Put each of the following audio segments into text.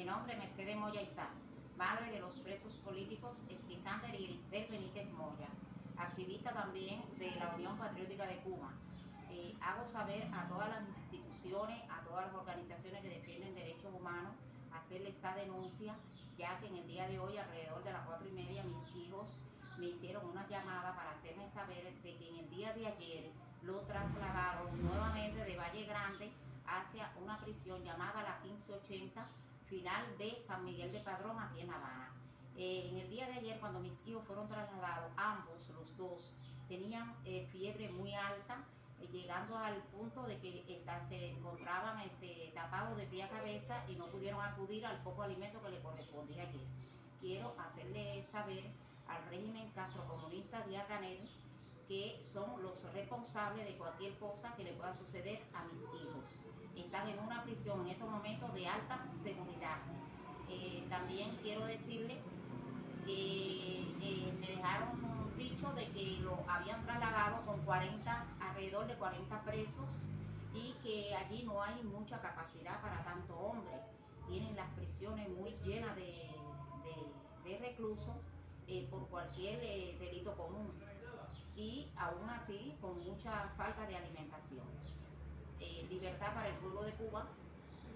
nombre es Mercedes Moya Izá, madre de los presos políticos Esquisander y Eristel Benítez Moya, activista también de la Unión Patriótica de Cuba. Hago saber a todas las instituciones, a todas las organizaciones que defienden derechos humanos, hacerle esta denuncia, ya que en el día de hoy, alrededor de las 4:30, mis hijos me hicieron una llamada para hacerme saber de que en el día de ayer lo trasladaron nuevamente de Valle Grande hacia una prisión llamada la 1580, final de San Miguel de Padrón, aquí en La Habana. En el día de ayer, cuando mis hijos fueron trasladados, ambos, los dos, tenían fiebre muy alta, llegando al punto de que se encontraban tapados de pie a cabeza y no pudieron acudir al poco alimento que le correspondía ayer. Quiero hacerle saber al régimen castrocomunista de Canel que son los responsables de cualquier cosa que le pueda suceder a mis hijos. Están en una prisión en estos momentos de alta seguridad. También quiero decirle que me dejaron dicho de que lo habían trasladado con alrededor de 40 presos y que allí no hay mucha capacidad para tanto hombre. Tienen las prisiones muy llenas de reclusos por cualquier delito común y aún así con mucha falta de alimentación. Libertad para el pueblo de Cuba,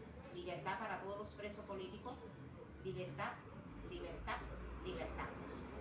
libertad para todos los presos políticos, libertad, libertad, libertad.